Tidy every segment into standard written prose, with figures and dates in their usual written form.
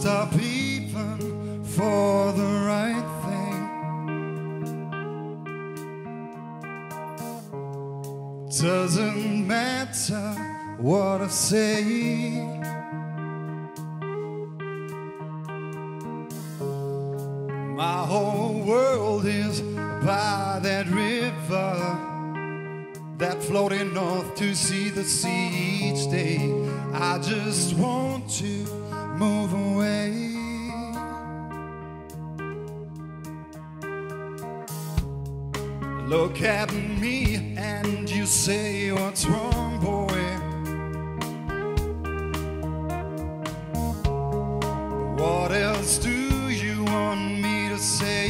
stop even for the right thing. Doesn't matter what I say. My whole world is by that river, that floating north to see the sea each day. I just want to move away. Look at me and you say, what's wrong, boy? What else do you want me to say?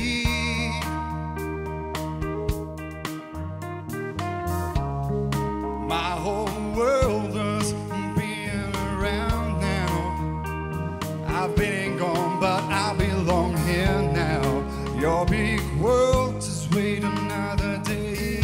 My whole world is being around now. I've been gone, but I belong here now. Your big world just wait another day.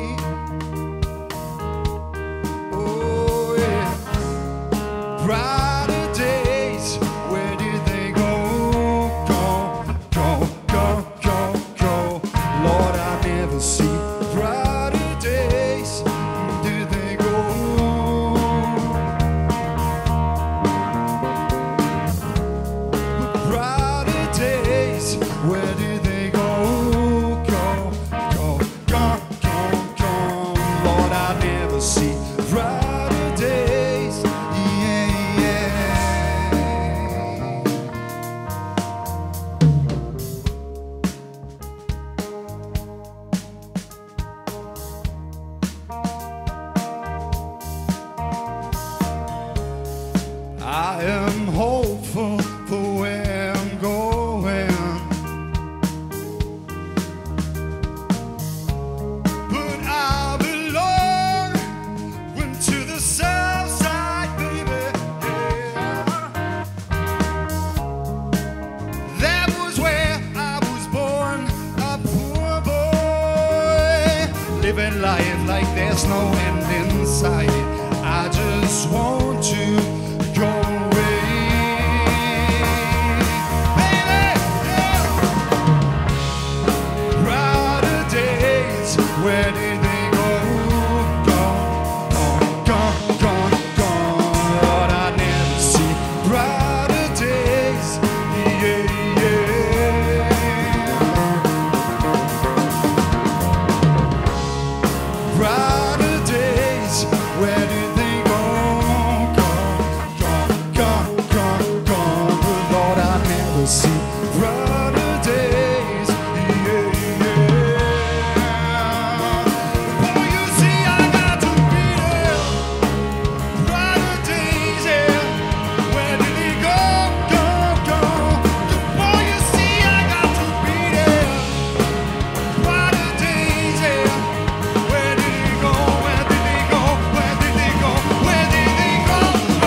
Oh yeah, brighter days. Where did they go? Go, go, go, go, go. Lord, I never see brighter days. Did they go? Brighter days. Where did they go? Go, go, go, go, go. Lord, I never see brighter days. Yeah, yeah. I am hopeful for where I'm going, but I belong to the south side, baby. Yeah. That was where I was born, a poor boy, living life like there's no end in sight. I just want to go away, baby. Yeah. Brighter days, where did they go? Gone, gone, gone, gone. Lord, I never see brighter days. Yeah, yeah. Brighter days, where did they go? Gone, gone, gone, gone, gone. But Lord, I never see brighter days. Yeah, yeah. Oh, you see, I got to be there. Brighter days, yeah. Where did he go? Go, go. Oh, you see, I got to be there. Brighter days, yeah. Where did he go? Where did he go? Where did he go? Where did he go? Oh.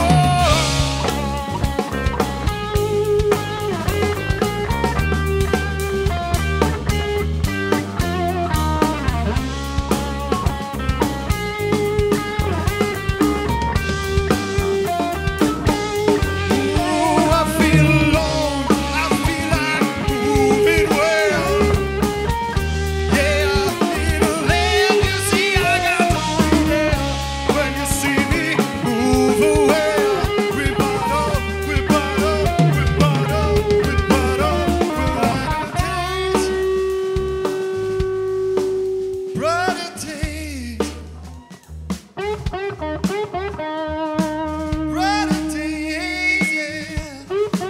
Oh, I feel alone. I feel like moving well. Yeah, in a land you see, I got to be there. When you see me move away, we bottle, we bottle, we bottle, we bottle. Brighter days, brighter days, yeah.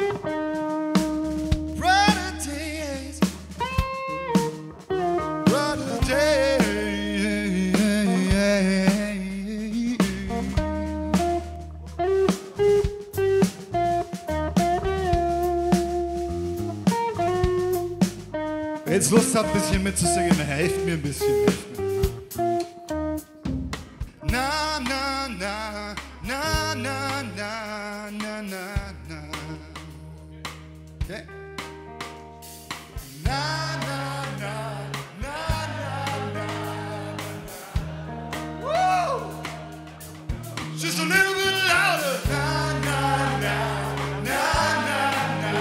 Brighter days, brighter days. Jetzt Lust habt, ein bisschen mitzusingen, helft mir ein bisschen, helft mir. Na, na, na, na, na, na, na, na, na. Okay. Na, na, na, na, na, na, na. Woo! Just a little bit louder. Na, na, na, na, na, na.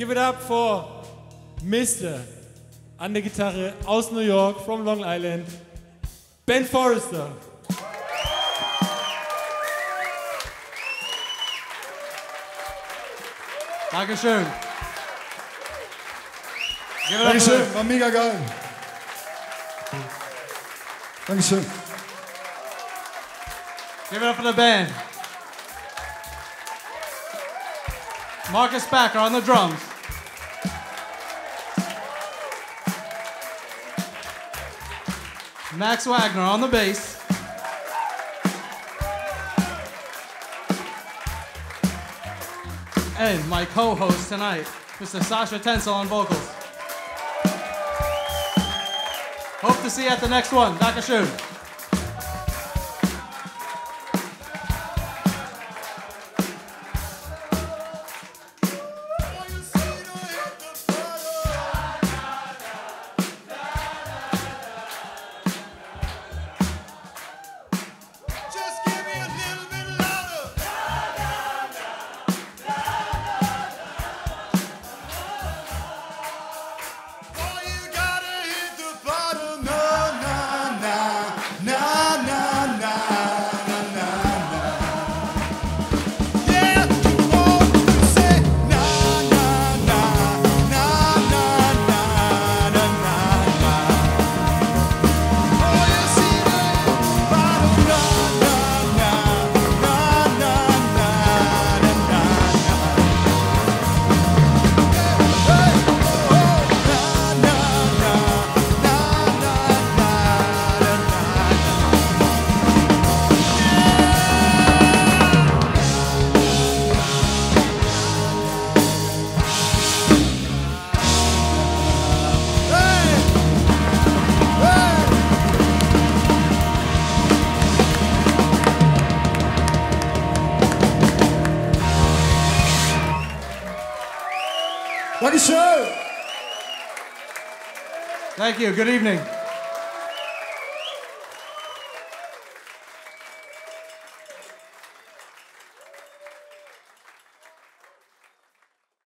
Give it up for Mr. an der Gitarre aus New York, from Long Island, Ben Forrester. Dankeschön. Dankeschön, war mega geil. Dankeschön. Give it up for the band. Markus Backer on the drums. Max Wagner on the bass. And my co-host tonight, Mr. Sascha Tänzel on vocals. Hope to see you at the next one. Dankeschön. Dankeschön. Thank you. Good evening.